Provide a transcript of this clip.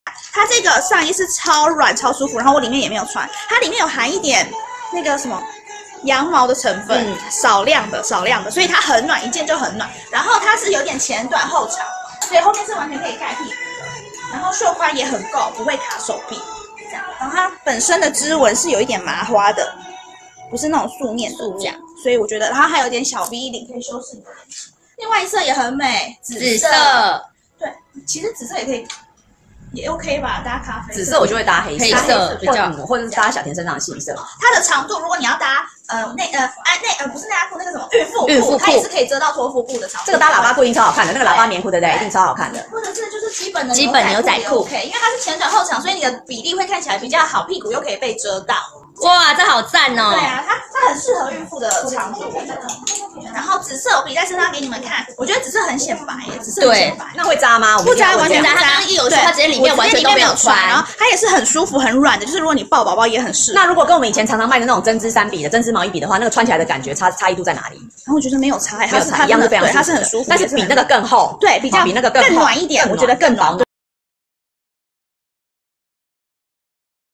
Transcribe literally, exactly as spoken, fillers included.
它这个上衣是超软超舒服，然后我里面也没有穿，它里面有含一点那个什么羊毛的成分，嗯、少量的少量的，所以它很暖，一件就很暖。然后它是有点前短后长，所以后面是完全可以盖屁股的，然后袖宽也很够，不会卡手臂。这样，然后它本身的织纹是有一点麻花的，不是那种素面的这样，所以我觉得，然后还有一点小 V 领可以修饰你的脸型。另外一色也很美，紫色。紫色对，其实紫色也可以。也 OK 吧，搭咖啡色。 紫色我就会搭黑色， 黑色比较， 或者是搭小田身上的杏色。 它的长度，如果你要搭呃内呃哎内呃不是内搭裤，那个什么孕妇裤， 孕妇裤它也是可以遮到托腹部的长度。 这个搭喇叭裤一定超好看的，那个喇叭棉裤对不对？一定超好看的。 或者是就是基本的基本牛仔裤 ，OK， 因为它是前短后长，所以你的比例会看起来比较好，屁股又可以被遮到。 哇，这好赞哦！ 对啊，它它很适合孕妇的长度。然后紫色我比在身上给你们看，我觉得紫色很显白耶，紫色很显白。 那会扎吗？ 不扎，完全不扎。 它一有秀，它直接里面完全都没有穿， 然后它也是很舒服、很软的，就是如果你抱宝宝也很适合。 那如果跟我们以前常常卖的那种针织衫比的针织毛衣比的话，那个穿起来的感觉差差异度在哪里？ 然后我觉得没有差， 没有差，一样是非常， 对，它是很舒服， 但是比那个更厚， 对，比较比那个更更暖一点，我觉得更暖。